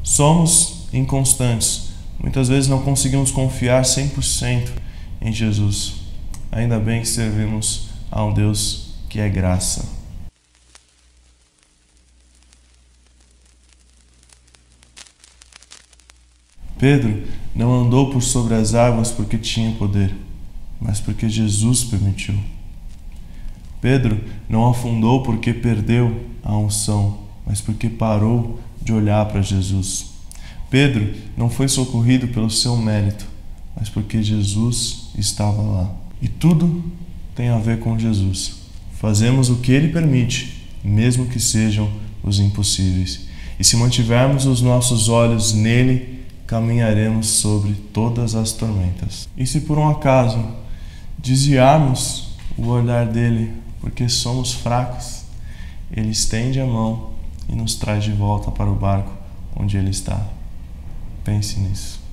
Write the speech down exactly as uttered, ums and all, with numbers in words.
Somos inconstantes. Muitas vezes não conseguimos confiar cem por cento em Jesus. Ainda bem que servimos a um Deus que é graça. Pedro não andou por sobre as águas porque tinha poder, mas porque Jesus permitiu. Pedro não afundou porque perdeu a unção, mas porque parou de olhar para Jesus. Pedro não foi socorrido pelo seu mérito, mas porque Jesus estava lá. E tudo tem a ver com Jesus. Fazemos o que Ele permite, mesmo que sejam os impossíveis. E se mantivermos os nossos olhos nele, caminharemos sobre todas as tormentas. E se por um acaso desviarmos o olhar dele, porque somos fracos, ele estende a mão e nos traz de volta para o barco onde ele está. Pense nisso.